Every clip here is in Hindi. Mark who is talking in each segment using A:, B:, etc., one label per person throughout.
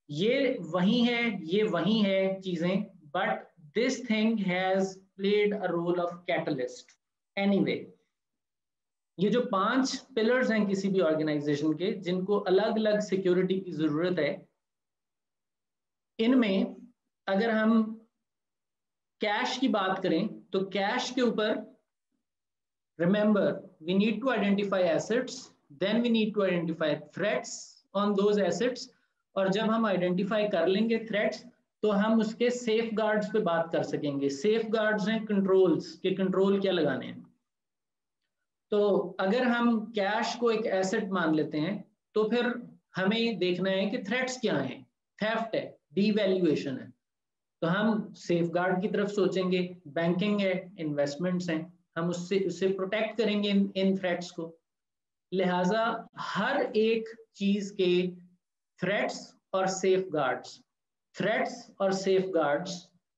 A: ये वही है, ये वही है चीजें, but this thing has played a role of catalyst anyway. ये जो 5 पिलर्स हैं किसी भी ऑर्गेनाइजेशन के, जिनको अलग अलग सिक्योरिटी की जरूरत है, इनमें अगर हम कैश की बात करें तो कैश के ऊपर remember, we need to identify assets, then we need to identify threats on those assets, और जब हम आइडेंटिफाई कर लेंगे थ्रेट्स तो हम उसके सेफ गार्ड्स पे बात कर सकेंगे। सेफ गार्ड्स हैं कंट्रोल्स के, कंट्रोल क्या लगाने हैं। तो अगर हम कैश को एक एसेट मान लेते हैं तो फिर हमें देखना है कि थ्रेट्स क्या हैं। थेफ्ट है, डीवैल्यूएशन है, तो हम सेफ गार्ड की तरफ सोचेंगे। बैंकिंग है, इन्वेस्टमेंट्स हैं, हम उससे प्रोटेक्ट करेंगे इन थ्रेट्स को। लिहाजा हर एक चीज के थ्रेट्स और सेफ गार्ड्स, थ्रेट्स और सेफ गार्ड्स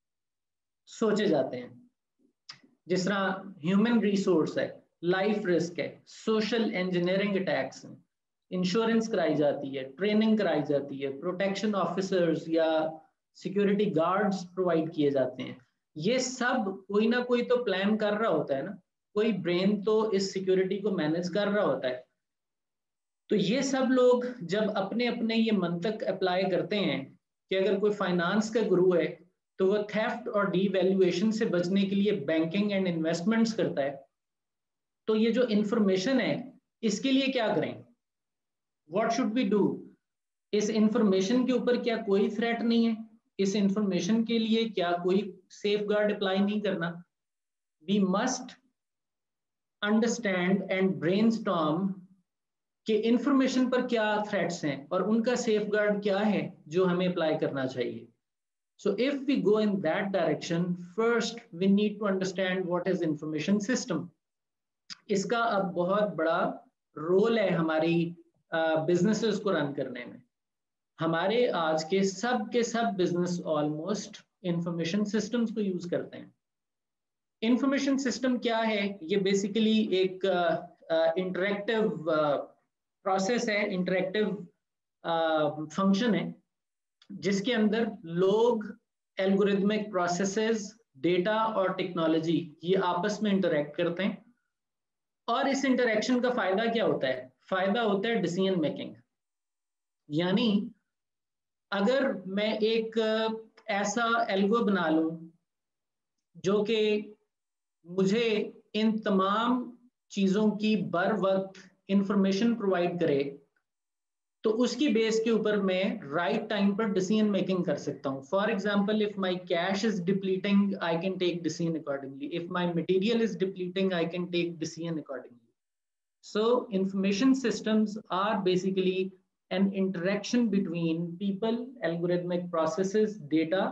A: सोचे जाते हैं। जिस तरह ह्यूमन रिसोर्स है, लाइफ रिस्क है, सोशल इंजीनियरिंग अटैक्स हैं, इंश्योरेंस कराई जाती है, ट्रेनिंग कराई जाती है, प्रोटेक्शन ऑफिसर्स या सिक्योरिटी गार्ड्स प्रोवाइड किए जाते हैं। ये सब कोई ना कोई तो प्लान कर रहा होता है ना, कोई ब्रेन तो इस सिक्योरिटी को मैनेज कर रहा होता है। तो ये सब लोग जब अपने अपने ये मंतक अप्लाई करते हैं कि अगर कोई फाइनेंस का गुरु है तो वो थेफ्ट और डीवैल्यूएशन से बचने के लिए बैंकिंग एंड इन्वेस्टमेंट्स करता है, तो ये जो इंफॉर्मेशन है इसके लिए क्या करें, व्हाट शुड वी डू। इस इंफॉर्मेशन के ऊपर क्या कोई थ्रेट नहीं है, इस इंफॉर्मेशन के लिए क्या कोई सेफ गार्ड अप्लाई नहीं करना। We must understand and brainstorm कि इंफॉर्मेशन पर क्या थ्रेट्स हैं और उनका सेफ गार्ड क्या है जो हमें अप्लाई करना चाहिए। So if we go in that direction, first we need to understand what is information system. इसका अब बहुत बड़ा रोल है हमारी बिजनेसेस को रन करने में। हमारे आज के सब बिजनेस ऑलमोस्ट इंफॉर्मेशन सिस्टम्स को यूज करते हैं। इंफॉर्मेशन सिस्टम क्या है, ये बेसिकली एक इंटरेक्टिव प्रोसेस है, इंटरेक्टिव फंक्शन है, जिसके अंदर लोग, एल्गोरिथमिक प्रोसेसेस, डेटा और टेक्नोलॉजी ये आपस में इंटरेक्ट करते हैं। और इस इंटरेक्शन का फायदा क्या होता है, फायदा होता है डिसीजन मेकिंग। यानी अगर मैं एक ऐसा एल्गो बना लूं जो कि मुझे इन तमाम चीजों की बर वक्त इंफॉर्मेशन प्रोवाइड करे, तो उसकी बेस के ऊपर मैं राइट टाइम पर डिसीजन मेकिंग कर सकता हूँ। For example, if my cash is depleting I can take decision accordingly, if my material is depleting I can take decision accordingly. So information systems are basically an interaction between people, algorithmic processes, data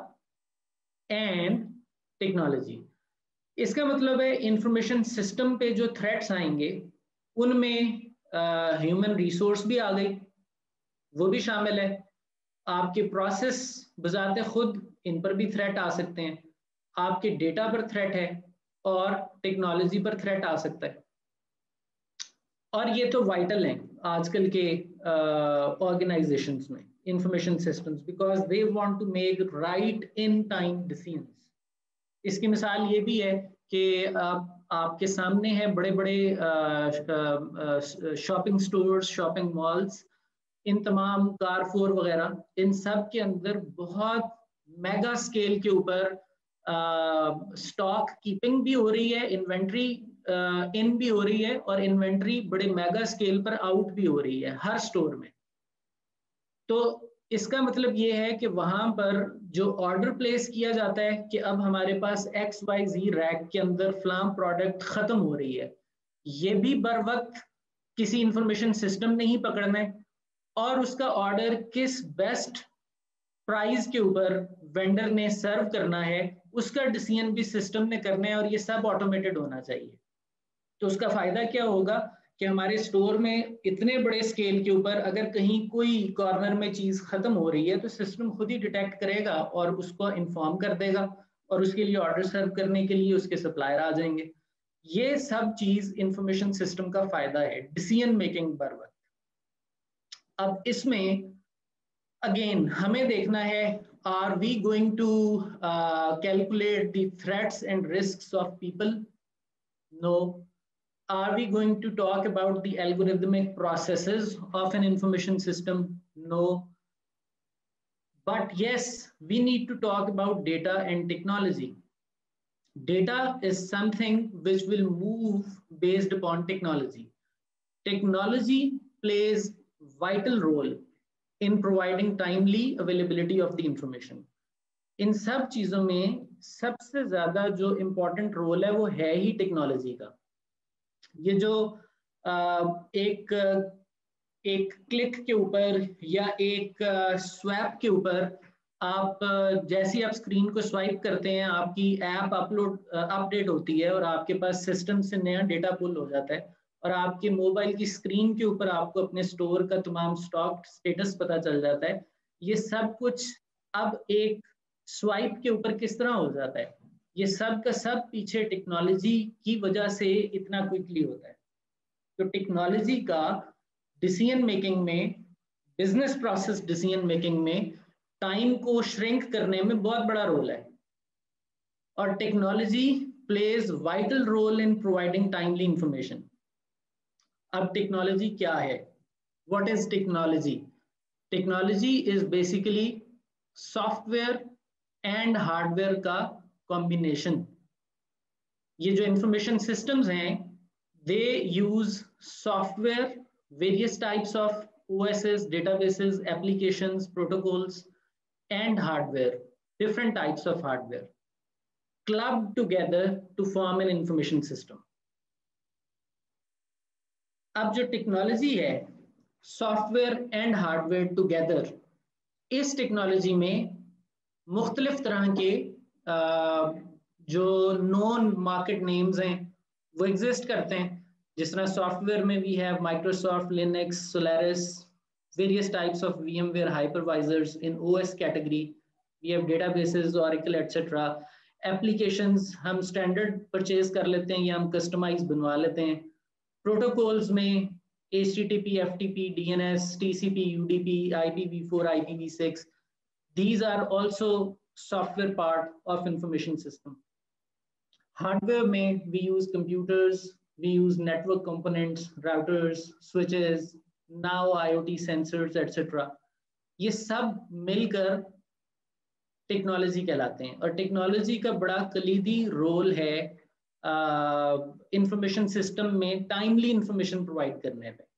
A: and technology. इसका मतलब है इंफॉर्मेशन सिस्टम पे जो थ्रेट्स आएंगे उनमें ह्यूमन रिसोर्स भी आ गई, वो भी शामिल है। आपके प्रोसेस बजाते खुद इन पर भी थ्रेट आ सकते हैं, आपके डेटा पर थ्रेट है और टेक्नोलॉजी पर थ्रेट आ सकता है। और ये तो वाइटल हैं आजकल के ऑर्गेनाइजेशंस में information systems, because they want to make right in time decisions. इसकी मिसाल ये भी है कि आपके सामने है बड़े बड़े शॉपिंग स्टोर्स, शॉपिंग मॉल्स, इन तमाम कारफोर वगैरह, इन सब के अंदर बहुत मेगा स्केल के ऊपर स्टॉक कीपिंग भी हो रही है, इन्वेंट्री इन भी हो रही है और इन्वेंट्री बड़े मेगा स्केल पर आउट भी हो रही है हर स्टोर में। तो इसका मतलब ये है कि वहां पर जो ऑर्डर प्लेस किया जाता है कि अब हमारे पास XYZ रैक के अंदर फ्लाम प्रोडक्ट खत्म हो रही है, ये भी बर वक्त किसी इंफॉर्मेशन सिस्टम ने ही पकड़ना है और उसका ऑर्डर किस बेस्ट प्राइस के ऊपर वेंडर ने सर्व करना है उसका डिसीजन भी सिस्टम ने करना है और ये सब ऑटोमेटेड होना चाहिए। तो उसका फायदा क्या होगा कि हमारे स्टोर में इतने बड़े स्केल के ऊपर अगर कहीं कोई कॉर्नर में चीज खत्म हो रही है तो सिस्टम खुद ही डिटेक्ट करेगा और उसको इन्फॉर्म कर देगा और उसके लिए ऑर्डर सर्व करने के लिए उसके सप्लायर आ जाएंगे। ये सब चीज इंफॉर्मेशन सिस्टम का फायदा है डिसीजन मेकिंग पर वक्त। अब इसमें अगेन हमें देखना है, are we going to calculate the threats and risks of people? No. Are we going to talk about the algorithmic processes of an information system? No. But yes, we need to talk about data and technology. Data is something which will move based upon technology. Technology plays vital role in providing timely availability of the information. इन सब चीजों में सबसे ज्यादा जो इम्पोर्टेंट रोल है वो है ही टेक्नोलॉजी का. ये जो एक एक क्लिक के ऊपर या एक स्वैप के ऊपर आप जैसे आप स्क्रीन को स्वाइप करते हैं, आपकी ऐप अपडेट होती है और आपके पास सिस्टम से नया डेटा पुल हो जाता है और आपके मोबाइल की स्क्रीन के ऊपर आपको अपने स्टोर का तमाम स्टॉक स्टेटस पता चल जाता है. ये सब कुछ अब एक स्वाइप के ऊपर किस तरह हो जाता है? ये सब का सब पीछे टेक्नोलॉजी की वजह से इतना क्विकली होता है. तो टेक्नोलॉजी का डिसीजन मेकिंग में, बिजनेस प्रोसेस डिसीजन मेकिंग में टाइम को श्रिंक करने में बहुत बड़ा रोल है. और technology plays vital role in providing timely information. अब टेक्नोलॉजी क्या है? What is technology? Technology is basically software and hardware का कॉम्बिनेशन. ये जो इंफॉर्मेशन सिस्टम्स हैं, they use software, various types of OSs, databases, applications, protocols, and hardware, different types of hardware, clubbed together to form an information system. अब जो टेक्नोलॉजी है, सॉफ्टवेयर एंड हार्डवेयर टुगेदर, इस टेक्नोलॉजी में मुख्तलिफ तरह के जो नॉन मार्केट नेम्स हैं वो एग्जिस्ट करते हैं. जिस तरह सॉफ्टवेयर में we have Microsoft, Linux, Solaris, various types of VMware hypervisors. in OS category we have databases, Oracle, etc. Applications हम स्टैंडर्ड परचेज कर लेते हैं या हम कस्टमाइज बनवा लेते हैं. प्रोटोकॉल्स में HTTP, FTP, DNS, TCP, UDP, IPv4, IPv6, these are also software part of information system. Hardware में we use computers, we use network components, routers, switches, now IoT sensors, etc. ये सब मिलकर टेक्नोलॉजी कहलाते हैं. और टेक्नोलॉजी का बड़ा कलीदी रोल है इंफॉर्मेशन सिस्टम में टाइमली इंफॉर्मेशन प्रोवाइड करने पे.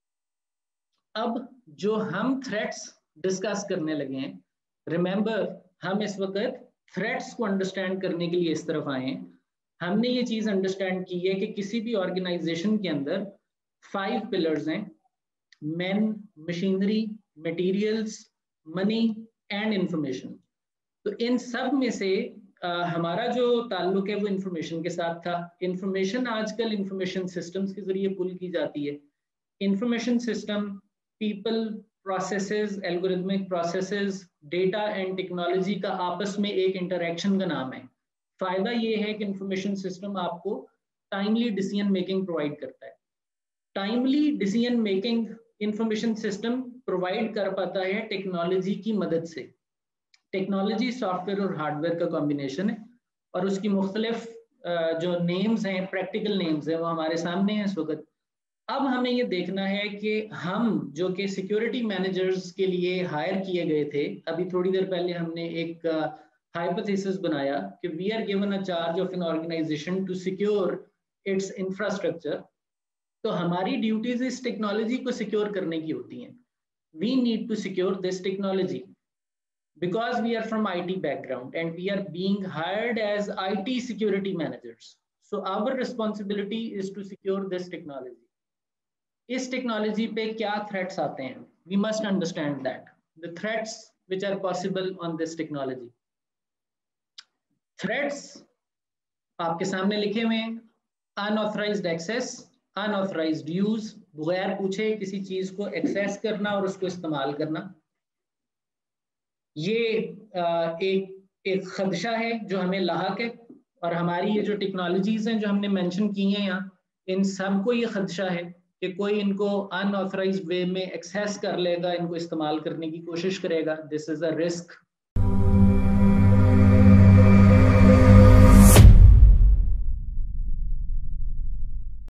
A: अब जो हम थ्रेट्स डिस्कस करने लगे हैं, रिमेंबर हम इस वक्त थ्रेट्स को अंडरस्टैंड करने के लिए इस तरफ आए हैं. हमने ये चीज अंडरस्टैंड की है कि किसी भी ऑर्गेनाइजेशन के अंदर 5 पिलर्स हैं: man, machinery, materials, money and information. तो इन सब में से हमारा जो ताल्लुक है वो इंफॉर्मेशन के साथ था. इंफॉर्मेशन आजकल इंफॉर्मेशन सिस्टम्स के जरिए पुल की जाती है. Information system people, processes, algorithmic processes, data and technology का आपस में एक इंटरेक्शन का नाम है. फायदा ये है कि इंफॉर्मेशन सिस्टम आपको टाइमली डिसीजन मेकिंग प्रोवाइड करता है. Timely decision making information system provide कर पाता है टेक्नोलॉजी की मदद से. टेक्नोलॉजी सॉफ्टवेयर और हार्डवेयर का कॉम्बिनेशन है और उसकी मुख्तलिफ जो नेम्स हैं, प्रैक्टिकल नेम्स हैं, वो हमारे सामने हैं इस वक्त. अब हमें ये देखना है कि हम जो कि सिक्योरिटी मैनेजर्स के लिए हायर किए गए थे, अभी थोड़ी देर पहले हमने एक हाइपोथेसिस बनाया कि we are given a charge of an organisation to secure its infrastructure. तो हमारी ड्यूटीज इस टेक्नोलॉजी को सिक्योर करने की होती हैं. We need to secure this technology because we are from IT background and we are being hired as IT security managers. So our responsibility is to secure this technology. इस technology पे क्या threats आते हैं? We must understand that the threats which are possible on this technology. Threats आपके सामने लिखे हुए हैं: unauthorized access, unauthorized use, बगैर पूछे किसी चीज को एक्सेस करना और उसको इस्तेमाल करना. ये एक खदशा है जो हमें लाहक है. और हमारी ये जो टेक्नोलॉजीज हैं जो हमने मेंशन की हैं यहाँ, इन सब को ये खदशा है. कि कोई इनको अनऑथराइज्ड वे में एक्सेस कर लेगा, इनको इस्तेमाल करने की कोशिश करेगा, दिस इज अ रिस्क